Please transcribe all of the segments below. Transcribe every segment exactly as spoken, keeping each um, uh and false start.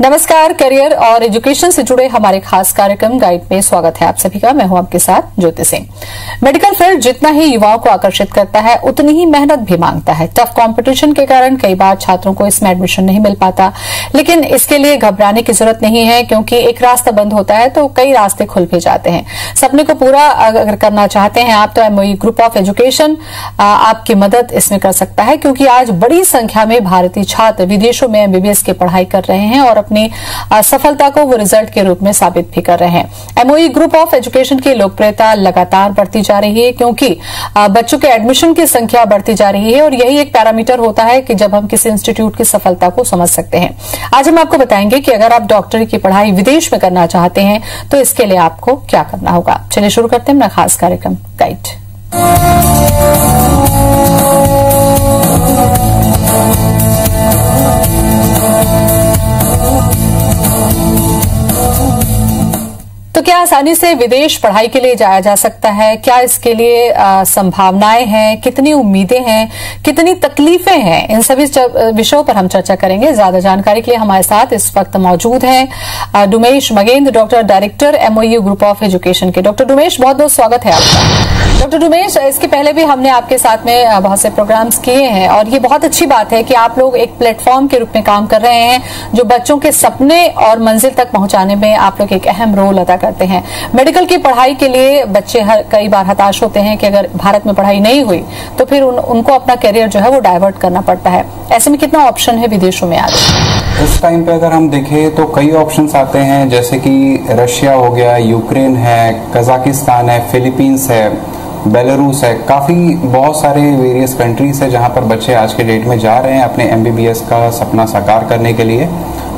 नमस्कार, करियर और एजुकेशन से जुड़े हमारे खास कार्यक्रम गाइड में स्वागत है आप सभी का। मैं हूं आपके साथ ज्योति सिंह। मेडिकल फील्ड जितना ही युवाओं को आकर्षित करता है उतनी ही मेहनत भी मांगता है। टफ कंपटीशन के कारण कई बार छात्रों को इसमें एडमिशन नहीं मिल पाता, लेकिन इसके लिए घबराने की जरूरत नहीं है, क्योंकि एक रास्ता बंद होता है तो कई रास्ते खुल भी जाते हैं। सपने को पूरा अगर करना चाहते हैं आप, तो एमओयू ग्रुप ऑफ एजुकेशन आपकी मदद इसमें कर सकता है, क्योंकि आज बड़ी संख्या में भारतीय छात्र विदेशों में एमबीबीएस की पढ़ाई कर रहे हैं और अपनी सफलता को वो रिजल्ट के रूप में साबित भी कर रहे हैं। एमओयू ग्रुप ऑफ एजुकेशन की लोकप्रियता लगातार बढ़ती जा रही है, क्योंकि बच्चों के एडमिशन की संख्या बढ़ती जा रही है और यही एक पैरामीटर होता है कि जब हम किसी इंस्टीट्यूट की सफलता को समझ सकते हैं। आज हम आपको बताएंगे कि अगर आप डॉक्टरी की पढ़ाई विदेश में करना चाहते हैं तो इसके लिए आपको क्या करना होगा। चलिए शुरू करते हैं अपना खास कार्यक्रम गाइड। तो क्या आसानी से विदेश पढ़ाई के लिए जाया जा सकता है? क्या इसके लिए आ, संभावनाएं हैं? कितनी उम्मीदें हैं? कितनी तकलीफें हैं? इन सभी विषयों पर हम चर्चा करेंगे। ज्यादा जानकारी के लिए हमारे साथ इस वक्त मौजूद हैं Dumesh Magendra, doctor director MOU group of education के। डॉक्टर डुमेश, बहुत बहुत स्वागत है आपका। डॉक्टर डुमेश, इसके पहले भी हमने आपके साथ में बहुत से प्रोग्राम्स किए हैं और ये बहुत अच्छी बात है कि आप लोग एक प्लेटफॉर्म के रूप में काम कर रहे हैं जो बच्चों के सपने और मंजिल तक पहुंचाने में आप लोग एक अहम रोल अदा करते हैं। मेडिकल की पढ़ाई के लिए बच्चे हर कई बार हताश होते हैं कि अगर भारत में पढ़ाई नहीं हुई तो फिर उन, उनको अपना करियर जो है वो डाइवर्ट करना पड़ता है। ऐसे में कितना ऑप्शन है विदेशों में आज? इस टाइम पे अगर हम देखें तो कई ऑप्शंस आते हैं, जैसे कि रशिया हो गया, यूक्रेन है, कजाकिस्तान है, फिलीपींस है, बेलारूस है। काफ़ी बहुत सारे वेरियस कंट्रीज है जहां पर बच्चे आज के डेट में जा रहे हैं अपने एमबीबीएस का सपना साकार करने के लिए।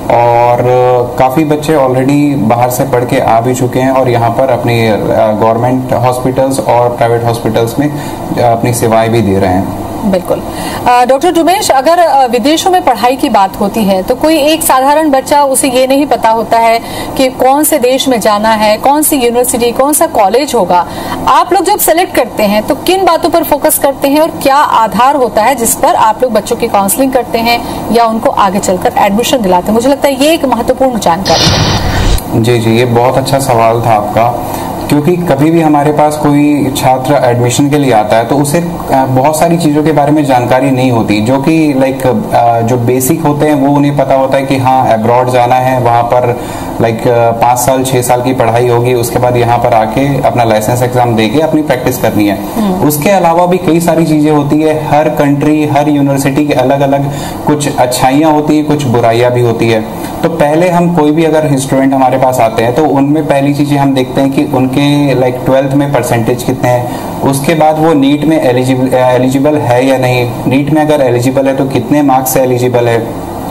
और काफ़ी बच्चे ऑलरेडी बाहर से पढ़ के आ भी चुके हैं और यहाँ पर अपनी गवर्नमेंट हॉस्पिटल्स और प्राइवेट हॉस्पिटल्स में अपनी सेवाएं भी दे रहे हैं। बिल्कुल। डॉक्टर डुमेश, अगर विदेशों में पढ़ाई की बात होती है तो कोई एक साधारण बच्चा, उसे ये नहीं पता होता है कि कौन से देश में जाना है, कौन सी यूनिवर्सिटी, कौन सा कॉलेज होगा। आप लोग जब सेलेक्ट करते हैं तो किन बातों पर फोकस करते हैं और क्या आधार होता है जिस पर आप लोग बच्चों की काउंसलिंग करते हैं या उनको आगे चलकर एडमिशन दिलाते हैं? मुझे लगता है ये एक महत्वपूर्ण जानकारी है। जी जी, ये बहुत अच्छा सवाल था आपका, क्योंकि कभी भी हमारे पास कोई छात्र एडमिशन के लिए आता है तो उसे बहुत सारी चीज़ों के बारे में जानकारी नहीं होती, जो कि लाइक जो बेसिक होते हैं वो उन्हें पता होता है कि हाँ अब्रॉड जाना है, वहाँ पर लाइक पाँच साल छः साल की पढ़ाई होगी, उसके बाद यहाँ पर आके अपना लाइसेंस एग्जाम देके अपनी प्रैक्टिस करनी है। उसके अलावा भी कई सारी चीज़ें होती है। हर कंट्री, हर यूनिवर्सिटी के अलग अलग कुछ अच्छाइयाँ होती है, कुछ बुराइयाँ भी होती है। तो पहले हम कोई भी अगर स्टूडेंट हमारे पास आते हैं तो उनमें पहली चीज़ें हम देखते हैं कि उनके लाइक ट्वेल्थ में परसेंटेज कितने हैं। उसके बाद वो नीट में एलिजिबल एलिजिबल है या नहीं, नीट में अगर एलिजिबल है तो कितने मार्क्स से एलिजिबल है।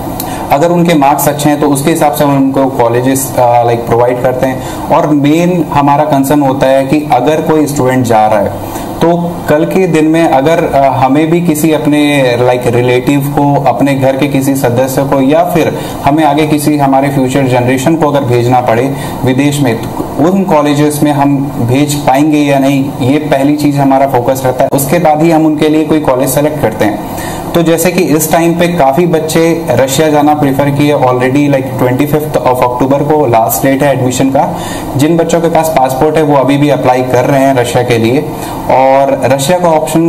अगर उनके मार्क्स अच्छे हैं तो उसके हिसाब से हम उनको कॉलेजेस लाइक प्रोवाइड करते हैं। और मेन हमारा कंसर्न होता है कि अगर कोई स्टूडेंट जा रहा है तो कल के दिन में अगर आ, हमें भी किसी अपने लाइक रिलेटिव को, अपने घर के किसी सदस्य को, या फिर हमें आगे किसी हमारे फ्यूचर जनरेशन को अगर भेजना पड़े विदेश में, तो उन कॉलेजेस में हम भेज पाएंगे या नहीं, ये पहली चीज हमारा फोकस रहता है। उसके बाद ही हम उनके लिए कोई कॉलेज सेलेक्ट करते हैं। तो जैसे कि इस टाइम पे काफी बच्चे रशिया जाना प्रेफर किए already, like twenty fifth of October को लास्ट डेट है एडमिशन का। जिन बच्चों के पास पासपोर्ट है वो अभी भी अप्लाई कर रहे हैं रशिया के लिए। और रशिया का ऑप्शन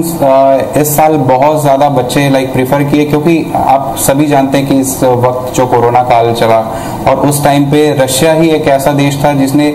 इस साल बहुत ज्यादा बच्चे लाइक प्रेफर किए, क्योंकि आप सभी जानते हैं कि इस वक्त जो कोरोना काल चला और उस टाइम पे रशिया ही एक ऐसा देश था जिसने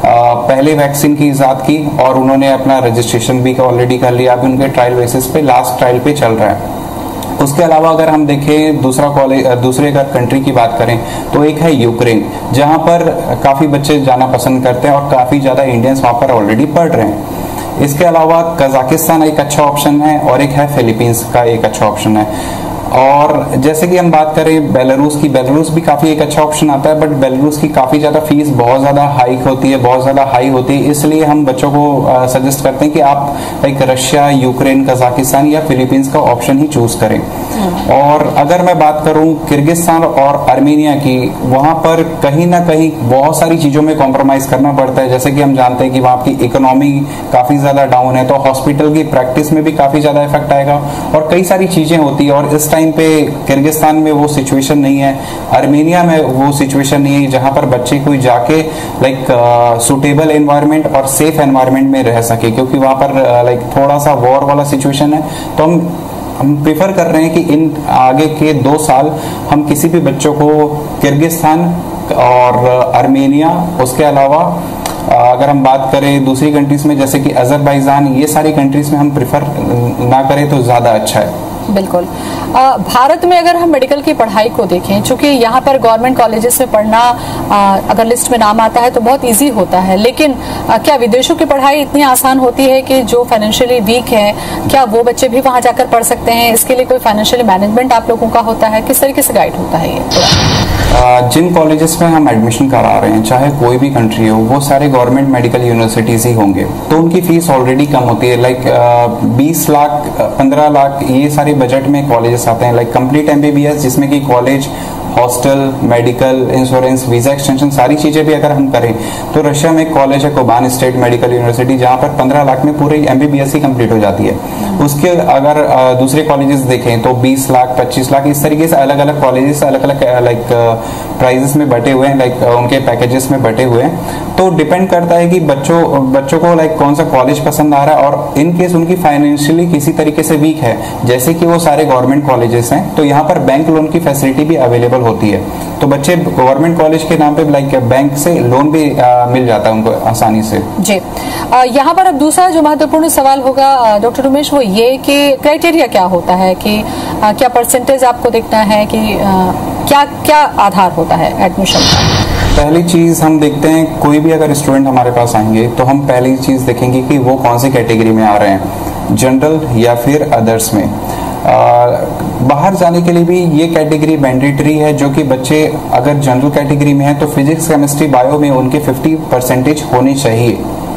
पहले वैक्सीन की इजाद की और उन्होंने अपना रजिस्ट्रेशन भी ऑलरेडी कर लिया। अभी उनके ट्रायल बेसिस पे लास्ट ट्रायल पे चल रहा है। उसके अलावा अगर हम देखें दूसरा कॉलेज, दूसरे अगर कंट्री की बात करें तो एक है यूक्रेन, जहां पर काफी बच्चे जाना पसंद करते हैं और काफी ज्यादा इंडियंस वहां पर ऑलरेडी पढ़ रहे हैं। इसके अलावा कजाकिस्तान एक अच्छा ऑप्शन है और एक है फिलीपींस का एक अच्छा ऑप्शन है। और जैसे कि हम बात करें बेलारूस की, बेलारूस भी काफी एक अच्छा ऑप्शन आता है, बट बेलारूस की काफी ज्यादा फीस बहुत ज्यादा हाइक होती है, बहुत ज्यादा हाई होती है। इसलिए हम बच्चों को सजेस्ट करते हैं कि आप लाइक रशिया, यूक्रेन, कजाकिस्तान या फिलीपींस का ऑप्शन ही चूज करें। और अगर मैं बात करूं किर्गिस्तान और आर्मेनिया की, वहां पर कहीं ना कहीं बहुत सारी चीजों में कॉम्प्रोमाइज करना पड़ता है। जैसे कि हम जानते हैं कि वहां की इकोनॉमी काफी ज्यादा डाउन है, तो हॉस्पिटल की प्रैक्टिस में भी काफी ज्यादा इफेक्ट आएगा और कई सारी चीजें होती है। और इस टाइम पे किर्गिस्तान में वो सिचुएशन नहीं है, आर्मेनिया में वो सिचुएशन नहीं है जहां पर बच्चे कोई जाके लाइक सुटेबल एनवायरनमेंट और सेफ एनवायरनमेंट में रह सके, क्योंकि वहां पर लाइक uh, थोड़ा सा वॉर वाला सिचुएशन है। तो हम हम प्रेफर कर रहे हैं कि इन आगे के दो साल हम किसी भी बच्चों को किर्गिस्तान और आर्मेनिया, उसके अलावा अगर हम बात करें दूसरी कंट्रीज में जैसे कि अजरबैजान, ये सारी कंट्रीज में हम प्रेफर ना करें तो ज्यादा अच्छा है। बिल्कुल। आ, भारत में अगर हम मेडिकल की पढ़ाई को देखें, चूंकि यहाँ पर गवर्नमेंट कॉलेजेस में पढ़ना आ, अगर लिस्ट में नाम आता है तो बहुत इजी होता है, लेकिन आ, क्या विदेशों की पढ़ाई इतनी आसान होती है कि जो फाइनेंशियली वीक है क्या वो बच्चे भी वहां जाकर पढ़ सकते हैं? इसके लिए कोई फाइनेंशियली मैनेजमेंट आप लोगों का होता है? किस तरीके से गाइड होता है ये? आ, जिन कॉलेजेस में हम एडमिशन करा रहे हैं, चाहे कोई भी कंट्री हो, वो सारे गवर्नमेंट मेडिकल यूनिवर्सिटीज ही होंगे, तो उनकी फीस ऑलरेडी कम होती है। लाइक बीस लाख पंद्रह लाख ये सारे बजट में कॉलेजेस आते हैं। लाइक कंप्लीट एमबीबीएस जिसमें कि college, hostel, medical, insurance, visa extension सारी चीजें भी अगर हम करें तो रशिया में एक कॉलेज है कोबान स्टेट मेडिकल यूनिवर्सिटी, जहां पर पंद्रह लाख में पूरी एमबीबीएस ही कंप्लीट हो जाती है। उसके अगर दूसरे कॉलेजेस देखें तो बीस लाख, पच्चीस लाख, इस तरीके से अलग अलग कॉलेजेस अलग अलग लाइक प्राइजेस में बटे हुए हैं, लाइक उनके पैकेजेस में बटे हुए हैं। तो डिपेंड करता है कि बच्चों बच्चों को लाइक कौन सा कॉलेज पसंद आ रहा है, और इन केस उनकी फाइनेंशियली किसी तरीके से वीक है, जैसे कि वो सारे गवर्नमेंट कॉलेजेस हैं, तो यहाँ पर बैंक लोन की फैसिलिटी भी अवेलेबल होती है। तो बच्चे गवर्नमेंट कॉलेज के नाम पे लाइक बैंक से लोन भी आ, मिल जाता है उनको आसानी से। जी, यहाँ पर अब दूसरा जो महत्वपूर्ण सवाल होगा डॉक्टर उमेश, वो ये कि क्राइटेरिया क्या होता है, कि आ, क्या परसेंटेज आपको देखना है, कि आ, क्या क्या आधार होता है एडमिशन का? पहली चीज हम देखते हैं, कोई भी अगर स्टूडेंट हमारे पास आएंगे तो हम पहली चीज देखेंगे कि वो कौन सी कैटेगरी में आ रहे हैं, जनरल या फिर अदर्स में। आ, बाहर जाने के लिए भी ये कैटेगरी मैंडेटरी है, जो कि बच्चे अगर जनरल कैटेगरी में है तो फिजिक्स, केमिस्ट्री, बायो में उनके पचास परसेंटेज होनी चाहिए।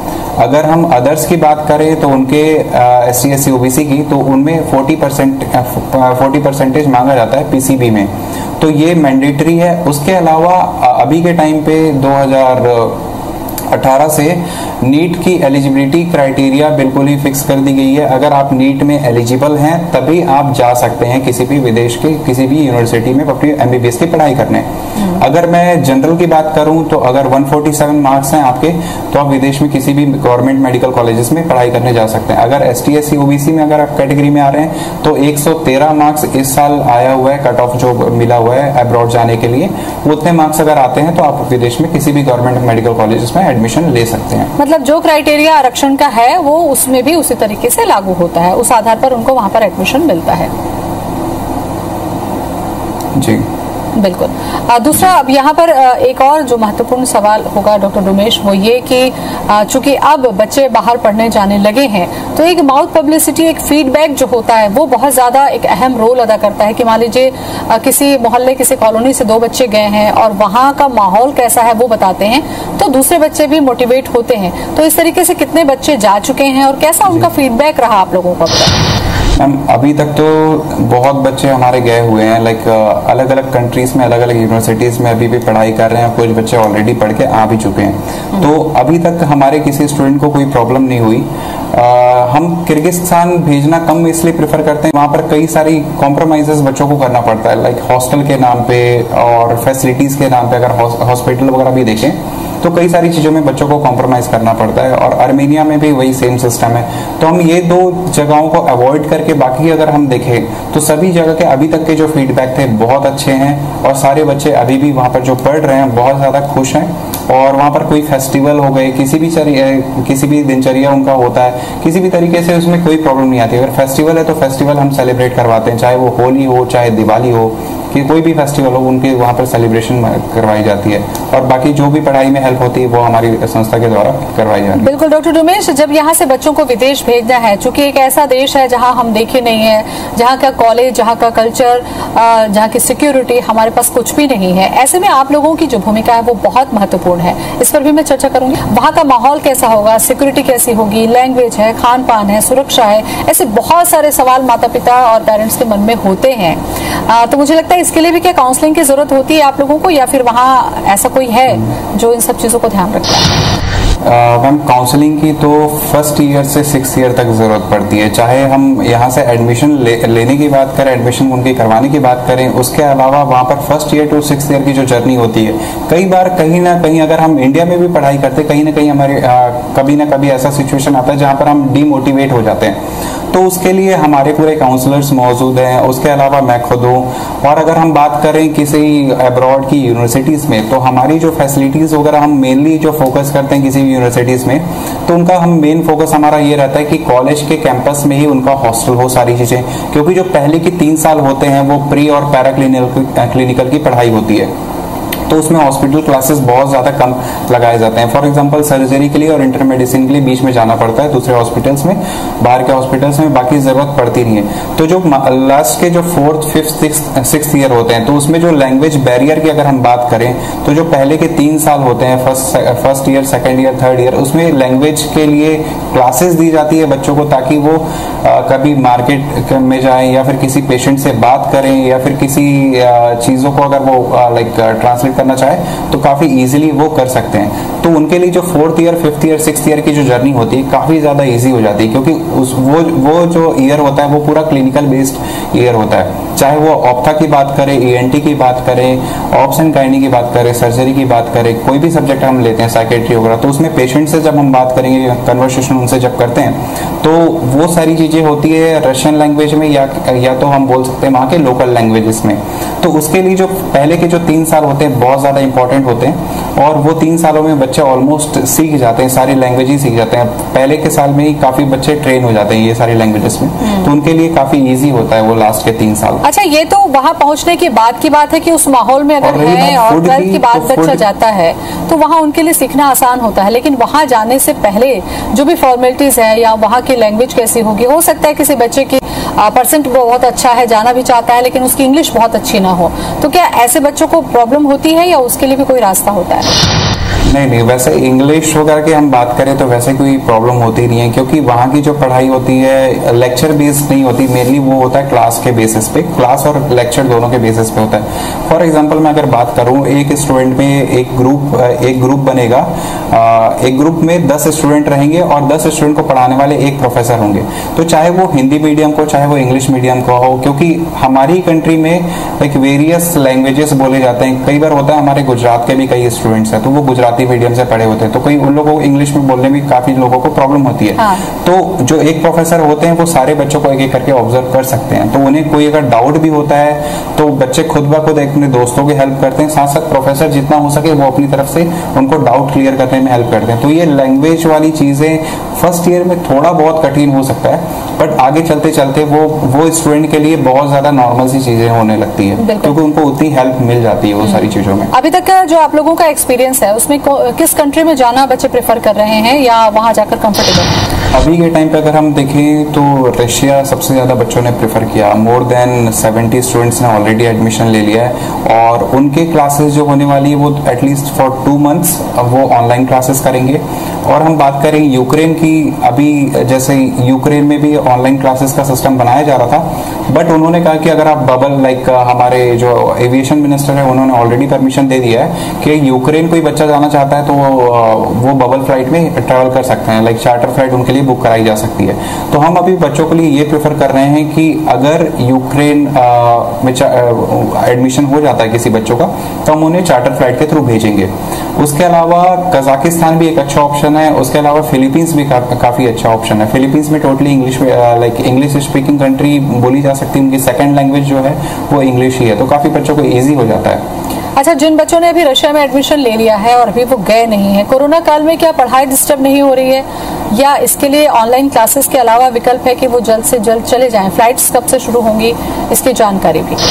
अगर हम अदर्स की बात करें तो उनके S C S C OBC की, तो उनमें चालीस परसेंट चालीस परसेंटेज मांगा जाता है पीसीबी में, तो ये मैंडेटरी है। उसके अलावा अभी के टाइम पे दो हज़ार अठारह से नीट की एलिजिबिलिटी क्राइटेरिया बिल्कुल ही फिक्स कर दी गई है। अगर आप नीट में एलिजिबल हैं तभी आप जा सकते हैं किसी भी विदेश के किसी भी यूनिवर्सिटी में अपनी एमबीबीएस की पढ़ाई करने। अगर मैं जनरल की बात करूं तो अगर एक सौ सैंतालीस मार्क्स हैं आपके, तो आप विदेश में किसी भी गवर्नमेंट मेडिकल कॉलेजेस में पढ़ाई करने जा सकते हैं। अगर S T S C OBC में अगर आप कैटेगरी में आ रहे हैं तो एक सौ तेरह मार्क्स इस साल आया हुआ है, कट ऑफ जो मिला हुआ है अब्रॉड जाने के लिए, उतने मार्क्स अगर आते हैं तो आप विदेश में किसी भी गवर्नमेंट मेडिकल कॉलेजेस में एडमिशन ले सकते हैं। मतलब जो क्राइटेरिया आरक्षण का है वो उसमें भी उसी तरीके से लागू होता है, उस आधार पर उनको वहां पर एडमिशन मिलता है। जी बिल्कुल। दूसरा, अब यहाँ पर एक और जो महत्वपूर्ण सवाल होगा डॉक्टर उमेश, वो ये कि चूंकि अब बच्चे बाहर पढ़ने जाने लगे हैं तो एक माउथ पब्लिसिटी, एक फीडबैक जो होता है वो बहुत ज्यादा एक अहम रोल अदा करता है। कि मान लीजिए किसी मोहल्ले, किसी कॉलोनी से दो बच्चे गए हैं और वहाँ का माहौल कैसा है वो बताते हैं, तो दूसरे बच्चे भी मोटिवेट होते हैं। तो इस तरीके से कितने बच्चे जा चुके हैं और कैसा उनका फीडबैक रहा आप लोगों का? मैम अभी तक तो बहुत बच्चे हमारे गए हुए हैं, लाइक अलग अलग कंट्रीज में, अलग अलग यूनिवर्सिटीज में अभी भी पढ़ाई कर रहे हैं, कुछ बच्चे ऑलरेडी पढ़ के आ भी चुके हैं। तो अभी तक हमारे किसी स्टूडेंट को कोई प्रॉब्लम नहीं हुई। आ, हम किर्गिस्तान भेजना कम इसलिए प्रेफर करते हैं, वहाँ पर कई सारी कॉम्प्रोमाइजेस बच्चों को करना पड़ता है, लाइक हॉस्टल के नाम पे और फैसिलिटीज के नाम पे। अगर हॉस्पिटल वगैरह भी देखें तो कई सारी चीजों में बच्चों को कॉम्प्रोमाइज करना पड़ता है, और आर्मेनिया में भी वही सेम सिस्टम है। तो हम ये दो जगहों को अवॉइड करके बाकी अगर हम देखें तो सभी जगह के अभी तक के जो फीडबैक थे बहुत अच्छे हैं, और सारे बच्चे अभी भी वहाँ पर जो पढ़ रहे हैं बहुत ज्यादा खुश हैं। और वहाँ पर कोई फेस्टिवल हो गए, किसी भी किसी भी दिनचर्या उनका होता है, किसी भी तरीके से उसमें कोई प्रॉब्लम नहीं आती। अगर फेस्टिवल है तो फेस्टिवल हम सेलिब्रेट करवाते हैं, चाहे वो होली हो, चाहे दिवाली हो, कि कोई भी फेस्टिवल हो, उनके वहाँ पर सेलिब्रेशन करवाई जाती है। और बाकी जो भी पढ़ाई में हेल्प होती है वो हमारी संस्था के द्वारा करवाई जाती है। बिल्कुल डॉक्टर उमेश, जब यहाँ से बच्चों को विदेश भेजना है, चूंकि एक ऐसा देश है जहाँ हम देखे नहीं है, जहाँ का कॉलेज, जहाँ का कल्चर, जहाँ की सिक्योरिटी हमारे पास कुछ भी नहीं है, ऐसे में आप लोगों की जो भूमिका है वो बहुत महत्वपूर्ण है। इस पर भी मैं चर्चा करूंगी। वहाँ का माहौल कैसा होगा, सिक्योरिटी कैसी होगी, लैंग्वेज है, खान पान है, सुरक्षा है, ऐसे बहुत सारे सवाल माता पिता और पेरेंट्स के मन में होते हैं। आ, तो मुझे लगता है इसके लिए भी क्या काउंसलिंग की जरूरत होती है आप लोगों को, या फिर वहाँ ऐसा कोई है जो इन सब चीजों को ध्यान रखता है? मैम काउंसलिंग की तो फर्स्ट ईयर से सिक्स ईयर तक जरूरत पड़ती है, चाहे हम यहाँ से एडमिशन ले, लेने की बात करें, एडमिशन उनकी करवाने की बात करें, उसके अलावा वहाँ पर first year to six year की जो जर्नी होती है, कई बार कहीं ना कहीं अगर हम इंडिया में भी पढ़ाई करते कहीं ना कहीं हमारे आ, कभी ना कभी ऐसा सिचुएशन आता है जहाँ पर हम डीमोटिवेट हो जाते हैं, तो उसके लिए हमारे पूरे काउंसलर्स मौजूद हैं। उसके अलावा मैं खुद हूँ, और अगर हम बात करें किसी अब्रॉड की यूनिवर्सिटीज़ में, तो हमारी जो फैसिलिटीज़ वगैरह हम मेनली जो फोकस करते हैं किसी भी यूनिवर्सिटीज़ में, तो उनका हम मेन फोकस हमारा ये रहता है कि कॉलेज के कैंपस में ही उनका हॉस्टल हो, सारी चीज़ें, क्योंकि जो पहले के तीन साल होते हैं वो प्री और पैरा क्लिनिकल की पढ़ाई होती है, तो उसमें हॉस्पिटल क्लासेस बहुत ज़्यादा कम लगाए जाते हैं। फॉर एग्जांपल सर्जरी के लिए और इंटर मेडिसिन के लिए बीच में जाना पड़ता है दूसरे हॉस्पिटल्स में, बाहर के हॉस्पिटल्स में बाकी ज़रूरत पड़ती नहीं है। तो जो लास्ट के जो फोर्थ फिफ्थ सिक्स ईयर होते हैं, तो उसमें जो लैंग्वेज बैरियर की अगर हम बात करें, तो जो पहले के तीन साल होते हैं, first first year, second year, third year, उसमें लैंग्वेज के लिए क्लासेस दी जाती है बच्चों को, ताकि वो आ, कभी मार्केट में जाएं या फिर किसी पेशेंट से बात करें या फिर किसी चीज़ों को अगर वो लाइक ट्रांसलेट करना चाहे तो काफी इजीली वो कर सकते हैं। तो उनके लिए जो fourth year, fifth year, sixth year की जो जर्नी होती है काफी ज्यादा इजी हो जाती है, क्योंकि उस वो वो जो ईयर होता है वो पूरा क्लिनिकल बेस्ड ईयर होता है। चाहे वो ऑप्था की बात करें, ईएनटी की बात करें, ऑप्स एंड गायनी की बात करें, सर्जरी की बात करें, कोई भी सब्जेक्ट हम लेते हैं, साइकेट्री वगैरह, तो उसमें पेशेंट से जब हम बात करेंगे, कन्वर्सेशन उनसे जब करते हैं, तो वो सारी चीजें होती है रशियन लैंग्वेज में, या या तो हम बोल सकते हैं वहाँ के लोकल लैंग्वेजेस में। तो उसके लिए जो पहले के जो तीन साल होते हैं बहुत ज्यादा इंपॉर्टेंट होते हैं, और वो तीन सालों में बच्चे ऑलमोस्ट सीख जाते हैं, सारी लैंग्वेज ही सीख जाते हैं। पहले के साल में ही काफी बच्चे ट्रेन हो जाते हैं ये सारी लैंग्वेजेस में, तो उनके लिए काफी इजी होता है वो लास्ट के तीन साल। अच्छा, ये तो वहाँ पहुँचने के बाद की बात है कि उस माहौल में अगर है और ट्वेल्थ के बाद बच्चा जाता है तो वहाँ उनके लिए सीखना आसान होता है, लेकिन वहाँ जाने से पहले जो भी फॉर्मेलिटीज है या वहाँ की लैंग्वेज कैसी होगी, हो सकता है किसी बच्चे की परसेंट बहुत अच्छा है, जाना भी चाहता है, लेकिन उसकी इंग्लिश बहुत अच्छी ना हो, तो क्या ऐसे बच्चों को प्रॉब्लम होती है या उसके लिए भी कोई रास्ता होता है? नहीं नहीं, वैसे इंग्लिश वगैरह की हम बात करें तो वैसे कोई प्रॉब्लम होती नहीं है, क्योंकि वहाँ की जो पढ़ाई होती है लेक्चर बेस्ड नहीं होती, मेनली वो होता है क्लास के बेसिस पे, क्लास और लेक्चर दोनों के बेसिस पे होता है। फॉर एग्जांपल मैं अगर बात करूँ, एक स्टूडेंट में एक ग्रुप एक ग्रुप बनेगा, एक ग्रुप में दस स्टूडेंट रहेंगे और दस स्टूडेंट को पढ़ाने वाले एक प्रोफेसर होंगे, तो चाहे वो हिंदी मीडियम को चाहे वो इंग्लिश मीडियम को हो, क्योंकि हमारी कंट्री में लाइक वेरियस लैंग्वेजेस बोले जाते हैं। कई बार होता है हमारे गुजरात के भी कई स्टूडेंट्स हैं, तो वो गुजराती मीडियम से पढ़े होते हैं, तो कोई उन लोगों को इंग्लिश में बोलने में काफी लोगों को प्रॉब्लम होती है। हाँ। तो जो एक प्रोफेसर होते हैं वो सारे बच्चों को एक एक करके ऑब्जर्व कर सकते हैं, तो उन्हें कोई अगर डाउट भी होता है तो बच्चे खुद ब खुद अपने दोस्तों की हेल्प करते हैं, साथ साथ प्रोफेसर जितना हो सके वो अपनी तरफ से उनको डाउट क्लियर करने में हेल्प करते हैं। तो ये लैंग्वेज वाली चीजें फर्स्ट ईयर में थोड़ा बहुत कठिन हो सकता है, बट आगे चलते चलते वो वो स्टूडेंट के लिए बहुत ज्यादा नॉर्मल सी चीजें होने लगती है, क्योंकि उनको उतनी हेल्प मिल जाती है वो सारी चीजों में। अभी तक का जो आप लोगों का एक्सपीरियंस है उसमें किस कंट्री में जाना बच्चे प्रेफर कर रहे हैं या वहां जाकर कंफर्टेबल? अभी के टाइम पे अगर हम देखें तो रशिया सबसे ज्यादा बच्चों ने प्रेफर किया, मोर देन सेवेंटी स्टूडेंट्स ने ऑलरेडी एडमिशन ले लिया है, और उनके क्लासेस जो होने वाली है वो एटलीस्ट फॉर टू मंथ्स वो ऑनलाइन क्लासेस करेंगे। और हम बात करें यूक्रेन की, अभी जैसे यूक्रेन में भी ऑनलाइन क्लासेस का सिस्टम बनाया जा रहा था, बट उन्होंने कहा कि अगर आप बबल लाइक हमारे जो एविएशन मिनिस्टर है उन्होंने ऑलरेडी परमिशन दे दिया है कि यूक्रेन कोई बच्चा जाना चाहता है तो वो बबल फ्लाइट में ट्रेवल कर सकते हैं, लाइक चार्टर फ्लाइट उनके लिए बुक कराई जा सकती है। तो हम अभी बच्चों के लिए ये प्रेफर कर रहे हैं कि अगर यूक्रेन में एडमिशन हो जाता है किसी बच्चों का तो हम उन्हें चार्टर फ्लाइट के थ्रू भेजेंगे। उसके अलावा कजाकिस्तान भी एक अच्छा ऑप्शन है, उसके अलावा फिलीपींस भी का, काफी अच्छा ऑप्शन है। फिलीपींस में totally English like English speaking country बोली जा सकती है, उनकी सेकंड लैंग्वेज जो है वो इंग्लिश ही है, तो काफी बच्चों को इजी हो जाता है। अच्छा, जिन बच्चों ने अभी रशिया में एडमिशन ले लिया है और अभी वो गए नहीं है, कोरोना काल में क्या पढ़ाई डिस्टर्ब नहीं हो रही है, या इसके लिए ऑनलाइन क्लासेस के अलावा विकल्प है कि वो जल्द से जल्द चले जाएं? फ्लाइट्स कब से शुरू होंगी, इसकी जानकारी भी।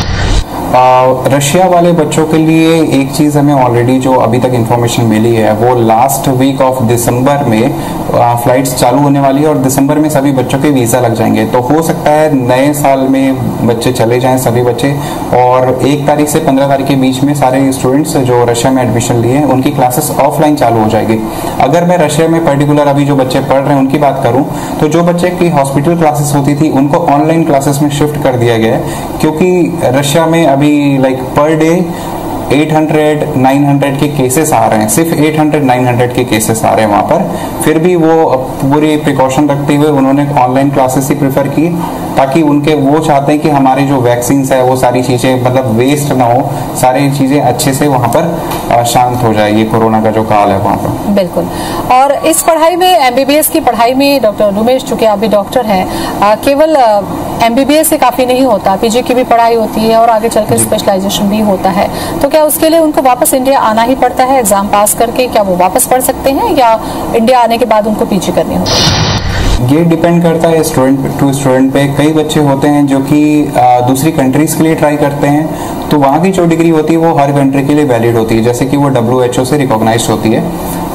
रशिया वाले बच्चों के लिए एक चीज हमें ऑलरेडी जो अभी तक इंफॉर्मेशन मिली है वो लास्ट वीक ऑफ दिसंबर में फ्लाइट्स चालू होने वाली है और दिसंबर में सभी बच्चों के वीजा लग जाएंगे। तो हो सकता है नए साल में बच्चे चले जाएं सभी बच्चे, और एक तारीख से पंद्रह तारीख के बीच में सारे स्टूडेंट्स जो रशिया में एडमिशन लिए हैं उनकी क्लासेस ऑफलाइन चालू हो जाएगी। अगर मैं रशिया में पर्टिकुलर अभी जो बच्चे पढ़ रहे हैं उनकी बात करूं तो जो बच्चे की हॉस्पिटल क्लासेस होती थी उनको ऑनलाइन क्लासेस में शिफ्ट कर दिया गया है, क्योंकि रशिया में अभी लाइक पर डे आठ सौ, नौ सौ के केसेस आ रहे हैं, सिर्फ आठ सौ, नौ सौ के केसेस आ रहे हैं वहां पर। फिर भी वो पूरी प्रिकॉशन रखते हुए उन्होंने ऑनलाइन क्लासेस ही प्रेफर की, ताकि उनके वो चाहते हैं कि हमारे जो वैक्सीन है वो सारी चीजें मतलब वेस्ट ना हो, सारी चीजें अच्छे से वहां पर शांत हो जाए, ये कोरोना का जो काल है वहां पर। बिल्कुल। और इस पढ़ाई में, एमबीबीएस की पढ़ाई में डॉक्टर उमेश, चूंकि आप भी डॉक्टर हैं, केवल एमबीबीएस से काफी नहीं होता, पीजी की भी पढ़ाई होती है और आगे चलकर स्पेशलाइजेशन भी होता है। तो क्या उसके लिए उनको वापस इंडिया आना ही पड़ता है एग्जाम पास करके? क्या वो वापस पढ़ सकते हैं या इंडिया आने के बाद उनको पीजी करनी होती है? ये डिपेंड करता है स्टूडेंट टू स्टूडेंट पे। कई बच्चे होते हैं जो कि दूसरी कंट्रीज के लिए ट्राई करते हैं, तो वहाँ की जो डिग्री होती है वो हर कंट्री के लिए वैलिड होती है, जैसे कि वो डब्ल्यू एच ओ से रिकॉग्नाइज्ड होती है।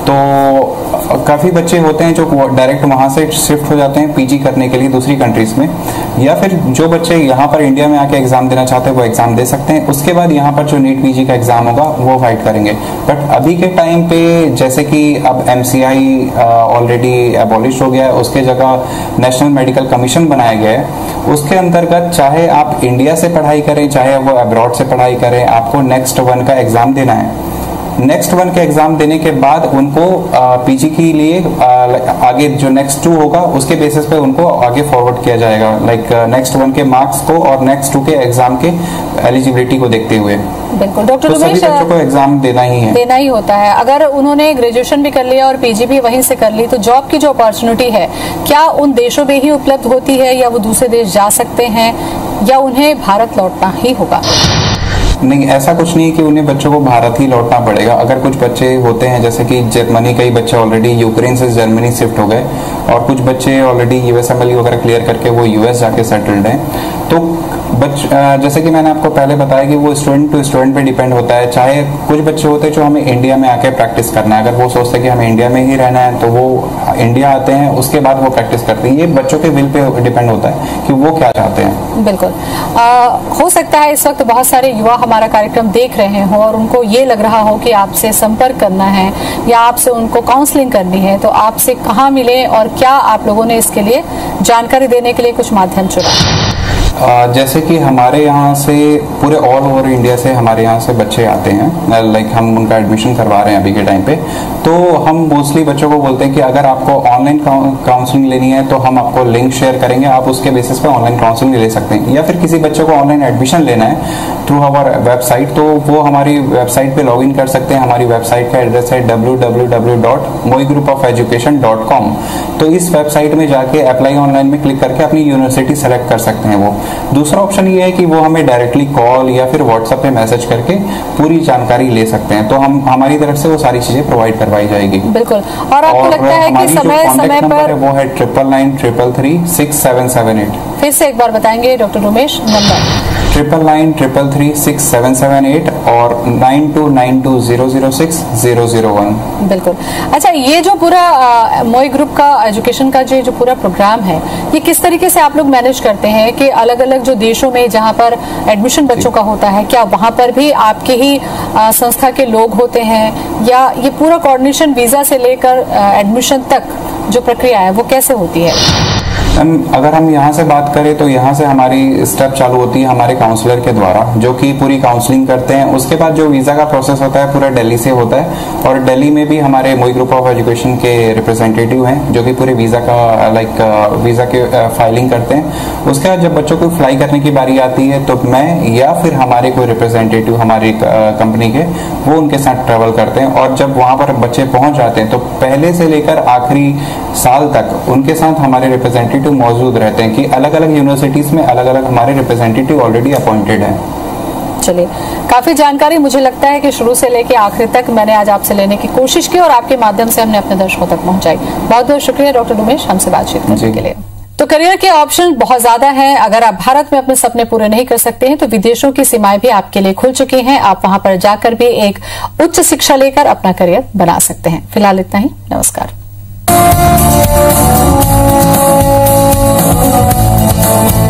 तो काफ़ी बच्चे होते हैं जो डायरेक्ट वहाँ से शिफ्ट हो जाते हैं पीजी करने के लिए दूसरी कंट्रीज में, या फिर जो बच्चे यहाँ पर इंडिया में आके एग्जाम देना चाहते हैं वो एग्जाम दे सकते हैं। उसके बाद यहाँ पर जो नीट पीजी का एग्जाम होगा वो फाइट करेंगे। बट अभी के टाइम पे जैसे कि अब एमसीआई ऑलरेडी एबॉलिश हो गया है, उसके जगह नेशनल मेडिकल कमीशन बनाया गया है। उसके अंतर्गत चाहे आप इंडिया से पढ़ाई करें चाहे वो अब्रॉड से पढ़ाई करें, आपको नेक्स्ट वन का एग्जाम देना है। नेक्स्ट वन के एग्जाम देने के बाद उनको पीजी के लिए आ, आगे जो नेक्स्ट टू होगा उसके बेसिस पे उनको आगे फॉरवर्ड किया जाएगा, लाइक नेक्स्ट वन के मार्क्स को और नेक्स्ट टू के एग्जाम के एलिजिबिलिटी को देखते हुए। बिल्कुल डॉक्टर तो सभी बच्चों को एग्जाम देना ही है देना ही होता है। अगर उन्होंने ग्रेजुएशन भी कर लिया और पीजी भी वहीं से कर ली, तो जॉब की जो अपॉर्चुनिटी है क्या उन देशों में ही उपलब्ध होती है या वो दूसरे देश जा सकते हैं या उन्हें भारत लौटना ही होगा? नहीं, ऐसा कुछ नहीं कि उन्हें बच्चों को भारत ही लौटना पड़ेगा। अगर कुछ बच्चे होते हैं जैसे कि जर्मनी, कई बच्चे ऑलरेडी यूक्रेन से जर्मनी शिफ्ट हो गए और कुछ बच्चे ऑलरेडी यूएसएमएल वगैरह क्लियर करके वो यूएस जाके सेटल्ड हैं। तो बच जैसे कि मैंने आपको पहले बताया कि वो स्टूडेंट टू स्टूडेंट पे डिपेंड होता है। चाहे कुछ बच्चे होते हैं जो हमें इंडिया में आके प्रैक्टिस करना है, अगर वो सोचते हैं कि हमें इंडिया में ही रहना है तो वो इंडिया आते हैं, उसके बाद वो प्रैक्टिस करते हैं। ये बच्चों के विल पे डिपेंड होता है कि वो क्या चाहते हैं। बिल्कुल। आ, हो सकता है इस वक्त बहुत सारे युवा हमारा कार्यक्रम देख रहे हो और उनको ये लग रहा हो कि आपसे संपर्क करना है या आपसे उनको काउंसलिंग करनी है, तो आपसे कहाँ मिले और क्या आप लोगों ने इसके लिए जानकारी देने के लिए कुछ माध्यम चुना? जैसे कि हमारे यहाँ से पूरे ऑल ओवर इंडिया से हमारे यहाँ से बच्चे आते हैं, लाइक हम उनका एडमिशन करवा रहे हैं अभी के टाइम पे। तो हम मोस्टली बच्चों को बोलते हैं कि अगर आपको ऑनलाइन काउंसलिंग लेनी है तो हम आपको लिंक शेयर करेंगे, आप उसके बेसिस पे ऑनलाइन काउंसलिंग ले सकते हैं। या फिर किसी बच्चे को ऑनलाइन एडमिशन लेना है थ्रू आवर वेबसाइट, तो वो हमारी वेबसाइट पे लॉग इन कर सकते हैं। हमारी वेबसाइट का एड्रेस है W W W dot moi group of education dot com. तो इस वेबसाइट में जाके अप्लाई ऑनलाइन में क्लिक करके अपनी यूनिवर्सिटी सेलेक्ट कर सकते हैं वो। दूसरा ऑप्शन ये है कि वो हमें डायरेक्टली कॉल या फिर व्हाट्सएप पे मैसेज करके पूरी जानकारी ले सकते हैं, तो हम हमारी तरफ से वो सारी चीजें प्रोवाइड करवाई जाएगी। बिल्कुल। और आपको और लगता है कि समय समय पर वो है triple nine triple three six seven seven eight. फिर से एक बार बताएंगे doctor Umesh number? Triple nine triple three six seven seven eight और nine two nine two zero zero six zero zero one. बिल्कुल। अच्छा, ये जो पूरा मोई ग्रुप का एजुकेशन का जो जो पूरा प्रोग्राम है, ये किस तरीके से आप लोग मैनेज करते हैं कि अलग अलग जो देशों में जहाँ पर एडमिशन बच्चों का होता है, क्या वहाँ पर भी आपके ही आ, संस्था के लोग होते हैं या ये पूरा कोऑर्डिनेशन वीजा से लेकर एडमिशन तक जो प्रक्रिया है वो कैसे होती है? हम अगर हम यहाँ से बात करें तो यहाँ से हमारी स्टेप चालू होती है हमारे काउंसलर के द्वारा, जो कि पूरी काउंसलिंग करते हैं। उसके बाद जो वीजा का प्रोसेस होता है पूरा दिल्ली से होता है और दिल्ली में भी हमारे मोई ग्रुप ऑफ एजुकेशन के रिप्रेजेंटेटिव हैं जो कि पूरे वीजा का लाइक वीजा के फाइलिंग करते हैं। उसके बाद जब बच्चों को फ्लाई करने की बारी आती है तो मैं या फिर हमारे कोई रिप्रेजेंटेटिव हमारी कंपनी के वो उनके साथ ट्रेवल करते हैं और जब वहां पर बच्चे पहुंच जाते हैं तो पहले से लेकर आखिरी साल तक उनके साथ हमारे रिप्रेजेंटेटिव मौजूद रहते हैं कि अलग अलग यूनिवर्सिटीज में अलग अलग हमारे रिप्रेजेंटेटिव ऑलरेडी अपॉइंटेड हैं। चलिए, काफी जानकारी मुझे लगता है कि शुरू से लेकर आखिर तक मैंने आज आपसे लेने की कोशिश की और आपके माध्यम से हमने अपने दर्शकों तक पहुंचाई। बहुत बहुत शुक्रिया डॉक्टर उमेश हमसे बातचीत करने के लिए। तो करियर के ऑप्शन बहुत ज्यादा हैं। अगर आप भारत में अपने सपने पूरे नहीं कर सकते हैं तो विदेशों की सीमाएं भी आपके लिए खुल चुकी हैं। आप वहां पर जाकर भी एक उच्च शिक्षा लेकर अपना करियर बना सकते हैं। फिलहाल इतना ही, नमस्कार। Thank you.